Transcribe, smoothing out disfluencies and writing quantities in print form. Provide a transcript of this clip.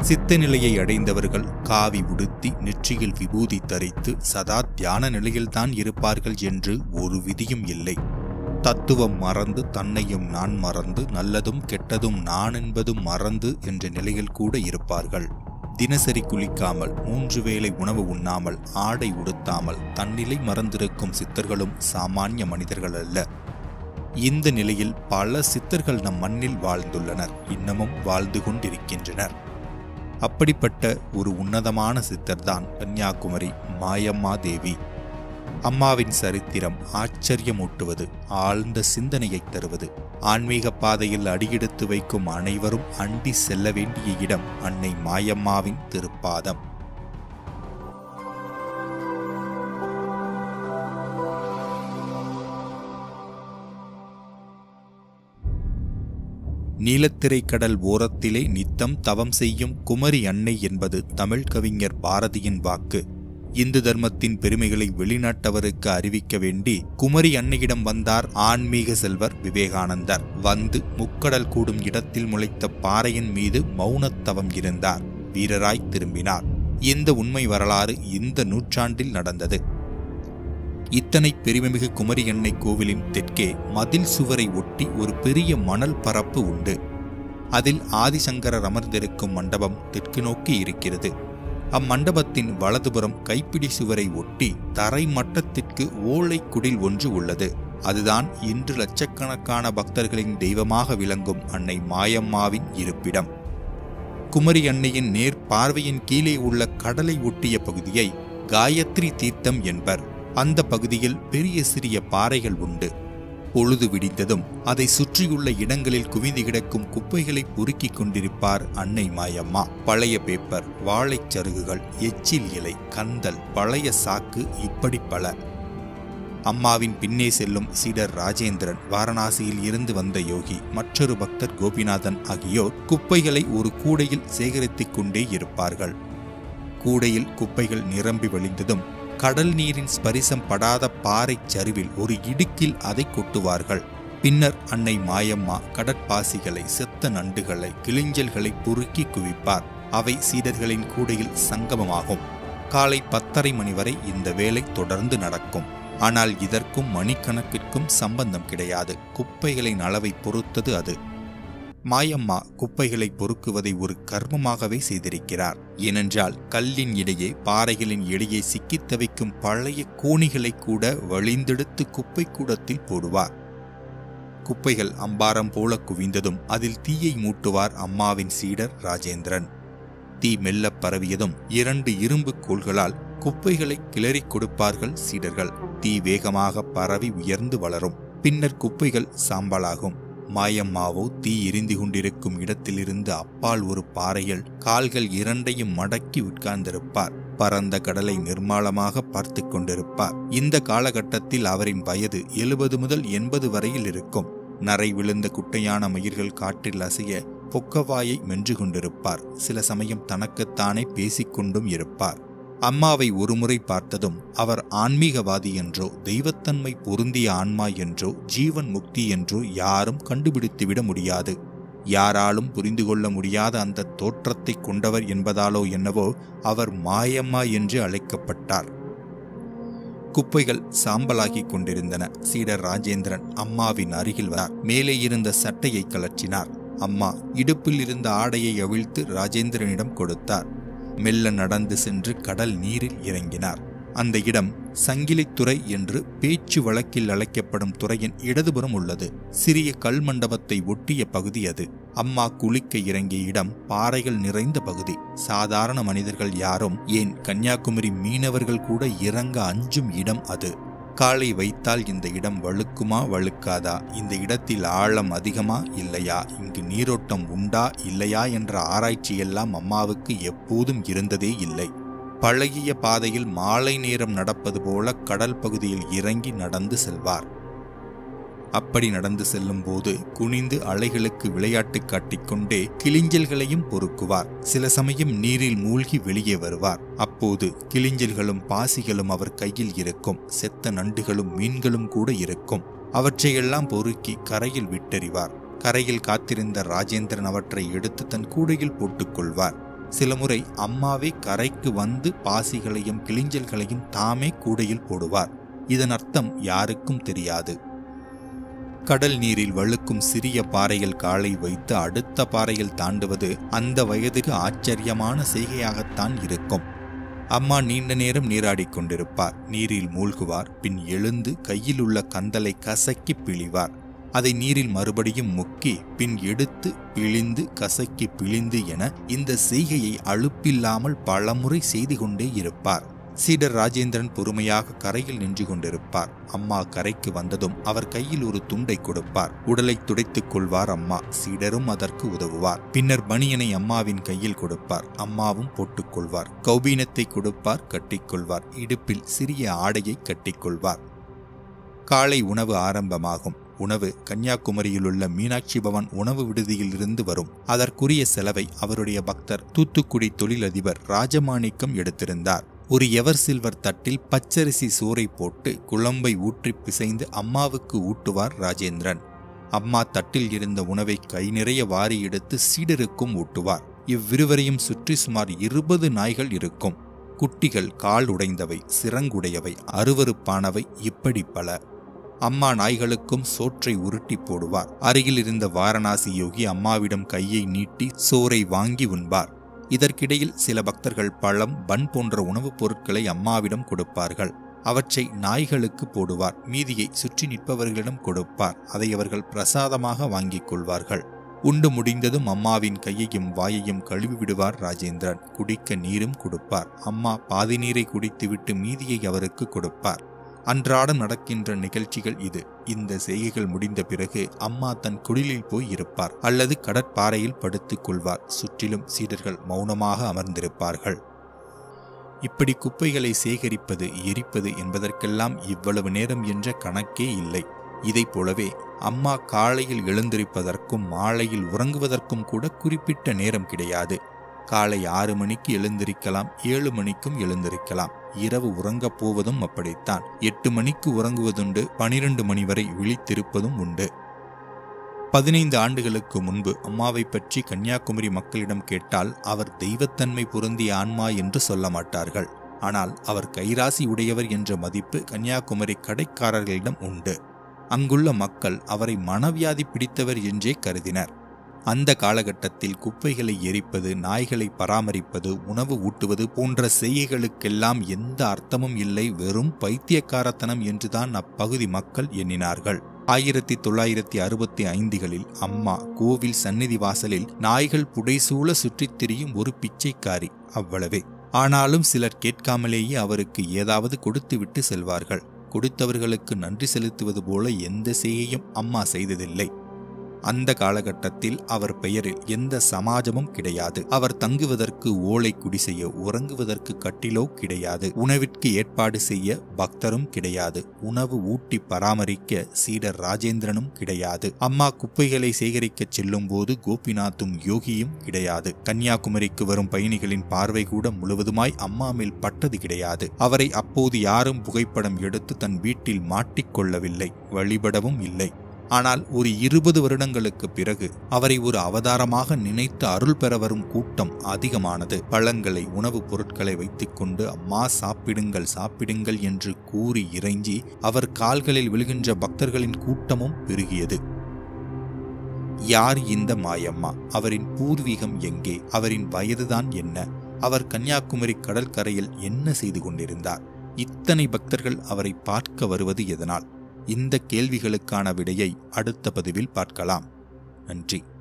சித்த நிலையை அடைந்தவர்கள் காவி உடுத்தி நெற்றியில் விபூதி தரித்து சதா தியான நிலையில்தான் இருப்பார்கள் என்று ஒரு விதியும் இல்லை. தத்துவம் மறந்து தன்னையும் நான் மறந்து நல்லதும் கெட்டதும் நான் என்பதும் மறந்து என்ற நிலையில் கூட இருப்பார்கள். தினசரி குளிக்காமல் 3 வேளை உணவு உண்ணாமல் ஆடை உடுத்தாமல் தன்னிலை மறந்திருக்கும் சித்தர்களும் சாமானிய மனிதர்கள் அல்ல. இந்த நிலையில் பல சித்தர்கள் நம் மண்ணில் வாழ்ந்துள்ளனர், இன்னமும் வாழ்ந்து கொண்டிருக்கின்றனர். அப்படிப்பட்ட ஒரு உன்னதமான சித்தர்தான் கன்னியாகுமரி மாயம்மா தேவி. அம்மாவின் சரித்திரம் ஆச்சரியமூட்டுவது, ஆழ்ந்த சிந்தனையை தருவது. ஆன்மீக பாதையில் அடியெடுத்து வைக்கும் அனைவரும் அண்டி செல்ல வேண்டிய இடம் அன்னை மாயம்மாவின் திருப்பாதம். நீலத்திரைக்கடல் ஓரத்திலே நித்தம் தவம் செய்யும் குமரி அன்னை என்பது தமிழ் கவிஞர் பாரதியின் வாக்கு. இந்து தர்மத்தின் பெருமைகளை வெளிநாட்டவருக்கு அறிவிக்க வேண்டி குமரி அன்னையிடம் வந்தார் ஆன்மீக செல்வர் விவேகானந்தர். வந்து முக்கடல் கூடும் இடத்தில் முளைத்த பாறையின் மீது மௌனத்தவம் இருந்தார். வீரராய் திரும்பினார். இந்த உண்மை வரலாறு இந்த நூற்றாண்டில் நடந்தது. இத்தனை பெருமைமிகு குமரி அன்னை கோவிலின் தெற்கே மதில் சுவரை ஒட்டி ஒரு பெரிய மணல் பரப்பு உண்டு. அதில் ஆதிசங்கரர் அமர்ந்திருக்கும் மண்டபம் தெற்கு நோக்கி இருக்கிறது. அம்மண்டபத்தின் வலதுபுறம் கைப்பிடி சுவரை ஒட்டி தரை மட்டத்திற்கு ஓலை குடில் ஒன்று உள்ளது. அதுதான் இன்று லட்சக்கணக்கான பக்தர்களின் தெய்வமாக விளங்கும் அன்னை மாயம்மாவின் இருப்பிடம். குமரி அன்னையின் நேர் பார்வையின் கீழே உள்ள கடலை ஒட்டிய பகுதியை காயத்ரி தீர்த்தம் என்பர். அந்த பகுதியில் பெரிய சிறிய பாறைகள் உண்டு. பொழுது விடிந்ததும் அதை சுற்றியுள்ள இடங்களில் குவிந்து கிடக்கும் குப்பைகளை பொறுக்கிக் கொண்டிருப்பார் அன்னை மாயம்மா. பழைய பேப்பர், வாழைச்சருகுகள், எச்சில் இலை, கந்தல், பழைய சாக்கு, இப்படி பல. அம்மாவின் பின்னே செல்லும் சீடர் ராஜேந்திரன், வாரணாசியில் இருந்து வந்த யோகி, மற்றொரு பக்தர் கோபிநாதன் ஆகியோர் குப்பைகளை ஒரு கூடையில் சேகரித்துக் கொண்டே இருப்பார்கள். கூடையில் குப்பைகள் நிரம்பி வழிந்ததும் கடல் நீரின் ஸ்பரிசம் படாத பாறை சரிவில் ஒரு இடுக்கில் அதை கொட்டுவார்கள். பின்னர் அன்னை மாயம்மா கடற்பாசிகளை, செத்த நண்டுகளை, கிளிஞ்சல்களை பொறுக்கி குவிப்பார். அவை சீடர்களின் கூடையில் சங்கமமாகும். காலை 10:30 மணி வரை இந்த வேலை தொடர்ந்து நடக்கும். ஆனால் இதற்கும் மணிக்கணக்கிற்கும் சம்பந்தம் கிடையாது. குப்பைகளின் அளவை பொறுத்தது அது. மாயம்மா குப்பைகளை பொறுக்குவதை ஒரு கர்மமாகவே செய்திருக்கிறார். ஏனென்றால் கல்லின் இடையே, பாறைகளின் இடையே சிக்கித் தவிக்கும் பழைய கோணிகளை கூட வழிந்தெடுத்து குப்பை கூடத்தில் போடுவார். குப்பைகள் அம்பாரம் போல குவிந்ததும் அதில் தீயை மூட்டுவார் அம்மாவின் சீடர் ராஜேந்திரன். தீ மெல்ல பரவியதும் 2 இரும்பு கோல்களால் குப்பைகளை கிளறி கொடுப்பார்கள் சீடர்கள். தீ வேகமாக பரவி உயர்ந்து வளரும். பின்னர் குப்பைகள் சாம்பலாகும். மாயம்மாவோ தீ எரிந்து கொண்டிருக்கும் இடத்திலிருந்து அப்பால் ஒரு பாறையில் கால்கள் 2ஐயும் மடக்கி உட்கார்ந்திருப்பார். பரந்த கடலை நிர்மாலமாக பார்த்து கொண்டிருப்பார். இந்த காலகட்டத்தில் அவரின் வயது 70 முதல் 80 வரையில் இருக்கும். நரை விழுந்த குட்டையான மயிர்கள் காற்றில் அசைய பொக்கவாயை மென்று கொண்டிருப்பார். சில சமயம் தனக்குத்தானே பேசிக்கொண்டும் இருப்பார். அம்மாவை ஒருமுறை பார்த்ததும் அவர் ஆன்மீகவாதி என்றோ, தெய்வத்தன்மை பொருந்திய ஆன்மா என்றோ, ஜீவன் முக்தி என்றோ யாரும் கண்டுபிடித்துவிட முடியாது. யாராலும் புரிந்து கொள்ள முடியாத அந்த தோற்றத்தை கொண்டவர் என்பதாலோ என்னவோ அவர் மாயம்மா என்று அழைக்கப்பட்டார். குப்பைகள் சாம்பலாகி கொண்டிருந்தன. சீடர் ராஜேந்திரன் அம்மாவின் அருகில் வந்தார். மேலே இருந்த சட்டையை கலற்றினார். அம்மா இடுப்பில் இருந்த ஆடையை அவிழ்த்து ராஜேந்திரனிடம் கொடுத்தார். மெல்ல நடந்து சென்று கடல் நீரில் இறங்கினார். அந்த இடம் சங்கிலித்துறை என்று பேச்சு வழக்கில் அழைக்கப்படும் துறையின் இடதுபுறம் உள்ளது. சிறிய கல் மண்டபத்தை ஒட்டிய பகுதி அது. அம்மா குளிக்க இறங்கிய இடம் பாறைகள் நிறைந்த பகுதி. சாதாரண மனிதர்கள் யாரும், ஏன் கன்னியாகுமரி மீனவர்கள் கூட இறங்க அஞ்சும் இடம் அது. காலை வைத்தால் இந்த இடம் வழுக்குமா வழுக்காதா, இந்த இடத்தில் ஆழம் அதிகமா இல்லையா, இங்கு நீரோட்டம் உண்டா இல்லையா என்ற ஆராய்ச்சியெல்லாம் அம்மாவுக்கு எப்போதும் இருந்ததே இல்லை. பழகிய பாதையில் மாலை நேரம் நடப்பது போல கடல் பகுதியில் இறங்கி நடந்து செல்வார். அப்படி நடந்து செல்லும் போது குனிந்து அலைகளுக்கு விளையாட்டு காட்டிக்கொண்டே கிளிஞ்சல்களையும் பொறுக்குவார். சில சமயம் நீரில் மூழ்கி வெளியே வருவார். அப்போது கிளிஞ்சல்களும் பாசிகளும் அவர் கையில் இருக்கும். செத்த நண்டுகளும் மீன்களும் கூட இருக்கும். அவற்றையெல்லாம் பொறுக்கி கரையில் விட்டெறிவார். கரையில் காத்திருந்த ராஜேந்திரன் அவற்றை எடுத்து தன் கூடையில் போட்டுக்கொள்வார். சில முறை அம்மாவே கரைக்கு வந்து பாசிகளையும் கிளிஞ்சல்களையும் தாமே கூடையில் போடுவார். இதன் அர்த்தம் யாருக்கும் தெரியாது. கடல் நீரில் வழுக்கும் சிறிய பாறையில் காலை வைத்து அடுத்த பாறையில் தாண்டுவது அந்த வயதுக்கு ஆச்சரியமான செய்கையாகத்தான் இருக்கும். அம்மா நீண்ட நேரம் நீராடிக் கொண்டிருப்பார். நீரில் மூழ்குவார். பின் எழுந்து கையில் உள்ள கந்தலை கசக்கி பிழிவார். அதை நீரில் மறுபடியும் முக்கி பின் எடுத்து பிழிந்து கசக்கி பிழிந்து என இந்த செய்கையை அலுப்பில்லாமல் பலமுறை செய்து கொண்டே இருப்பார். சீடர் ராஜேந்திரன் பொறுமையாக கரையில் நின்று கொண்டிருப்பார். அம்மா கரைக்கு வந்ததும் அவர் கையில் ஒரு துண்டை கொடுப்பார். உடலை துடைத்துக் கொள்வார் அம்மா. சீடரும் அதற்கு உதவுவார். பின்னர் பனியனை அம்மாவின் கையில் கொடுப்பார். அம்மாவும் போட்டுக்கொள்வார். கௌபீனத்தை கொடுப்பார், கட்டிக்கொள்வார். இடுப்பில் சிறிய ஆடையை கட்டிக்கொள்வார். காலை உணவு ஆரம்பமாகும். உணவு கன்னியாகுமரியிலுள்ள மீனாட்சி பவன் உணவு விடுதியிலிருந்து வரும். அதற்குரிய செலவை அவருடைய பக்தர் தூத்துக்குடி தொழிலதிபர் ராஜமாணிக்கம் எடுத்திருந்தார். ஒரு எவர் சில்வர் தட்டில் பச்சரிசி சோறை போட்டு குழம்பை ஊற்றி பிசைந்து அம்மாவுக்கு ஊட்டுவார் ராஜேந்திரன். அம்மா தட்டில் இருந்த உணவை கை நிறைய வாரி எடுத்து சீடருக்கும் ஊட்டுவார். இவ்விருவரையும் சுற்றி சுமார் 20 நாய்கள் இருக்கும். குட்டிகள் கால் உடைந்தவை, சிறங்குடையவை, அருவருப்பானவை, இப்படி பல. அம்மா நாய்களுக்கும் சோற்றை உருட்டி போடுவார். அருகில் இருந்த வாரணாசி யோகி அம்மாவிடம் கையை நீட்டி சோறை வாங்கி உண்பார். இதற்கிடையில் சில பக்தர்கள் பழம், பன் போன்ற உணவுப் பொருட்களை அம்மாவிடம் கொடுப்பார்கள். அவற்றை நாய்களுக்கு போடுவார். மீதியை சுற்றி நிற்பவர்களிடம் கொடுப்பார். அதை அவர்கள் பிரசாதமாக வாங்கிக் கொள்வார்கள். உண்டு முடிந்ததும் அம்மாவின் கையையும் வாயையும் கழுவி விடுவார் ராஜேந்திரன். குடிக்க நீரும் கொடுப்பார். அம்மா பாதி நீரை குடித்துவிட்டு மீதியை அவருக்கு கொடுப்பார். அன்றாடம் நடக்கின்ற நிகழ்ச்சிகள் இது. இந்த செய்கைகள் முடிந்த பிறகு அம்மா தன் குடிலில் போய் இருப்பார் அல்லது கடற்பாறையில் படுத்துக் கொள்வார். சுற்றிலும் சீடர்கள் மௌனமாக அமர்ந்திருப்பார்கள். இப்படி குப்பைகளை சேகரிப்பது, எரிப்பது என்பதற்கெல்லாம் இவ்வளவு நேரம் என்ற கணக்கே இல்லை. இதைப் போலவே அம்மா காலையில் எழுந்திருப்பதற்கும் மாலையில் உறங்குவதற்கும் கூட குறிப்பிட்ட நேரம் கிடையாது. காலை 6 மணிக்கு எழுந்திருக்கலாம், 7 மணிக்கும் எழுந்திருக்கலாம். இரவு உறங்கப் போவதும் அப்படித்தான். 8 மணிக்கு உறங்குவதுண்டு, 12 மணி வரை விழித்திருப்பதும் உண்டு. 15 ஆண்டுகளுக்கு முன்பு அம்மாவை பற்றி கன்னியாகுமரி மக்களிடம் கேட்டால் அவர் தெய்வத்தன்மை பொருந்திய ஆன்மா என்று சொல்ல மாட்டார்கள். ஆனால் அவர் கைராசி உடையவர் என்ற மதிப்பு கன்னியாகுமரி கடைக்காரர்களிடம் உண்டு. அங்குள்ள மக்கள் அவரை மனவியாதி பிடித்தவர் என்றே கருதினர். அந்த காலகட்டத்தில் குப்பைகளை எரிப்பது, நாய்களை பராமரிப்பது, உணவு ஊட்டுவது போன்ற செய்கைகளுக்கெல்லாம் எந்த அர்த்தமும் இல்லை, வெறும் பைத்தியக்காரத்தனம் என்றுதான் அப்பகுதி மக்கள் எண்ணினார்கள். 1965களில் அம்மா கோவில் சந்நிதி வாசலில் நாய்கள் புடைசூழ சுற்றித் திரியும் ஒரு பிச்சைக்காரி, அவ்வளவே. ஆனாலும் சிலர் கேட்காமலேயே அவருக்கு ஏதாவது கொடுத்துவிட்டு செல்வார்கள். கொடுத்தவர்களுக்கு நன்றி செலுத்துவது போல எந்த செய்கையும் அம்மா செய்ததில்லை. அந்த காலகட்டத்தில் அவர் பெயரில் எந்த சமாஜமும் கிடையாது. அவர் தங்குவதற்கு ஓலை குடிசையோ உறங்குவதற்கு கட்டிலோ கிடையாது. உணவிற்கு ஏற்பாடு செய்ய பக்தரும் கிடையாது. உணவு ஊட்டி பராமரிக்க சீடர் ராஜேந்திரனும் கிடையாது. அம்மா குப்பைகளை சேகரிக்க செல்லும் போது கோபிநாத்தும் யோகியும் கிடையாது. கன்னியாகுமரிக்கு வரும் பயணிகளின் பார்வை கூட முழுவதுமாய் அம்மா மேல் பட்டது கிடையாது. அவரை அப்போது யாரும் புகைப்படம் எடுத்து தன் வீட்டில் மாட்டிக்கொள்ளவில்லை, வழிபடவும் இல்லை. ஆனால் ஒரு 20 வருடங்களுக்கு பிறகு அவரை ஒரு அவதாரமாக நினைத்து அருள் பெற வரும் கூட்டம் அதிகமானது. பழங்களை, உணவுப் பொருட்களை வைத்துக்கொண்டு அம்மா சாப்பிடுங்கள் சாப்பிடுங்கள் என்று கூறி இறைஞ்சி அவர் கால்களில் விழுகின்ற பக்தர்களின் கூட்டமும் பெருகியது. யார் இந்த மாயம்மா? அவரின் பூர்வீகம் எங்கே? அவரின் வயதுதான் என்ன? அவர் கன்னியாகுமரி கடற்கரையில் என்ன செய்து கொண்டிருந்தார்? இத்தனை பக்தர்கள் அவரை பார்க்க வருவது எதனால்? இந்த கேள்விகளுக்கான விடையை அடுத்த பதிவில் பார்க்கலாம். நன்றி.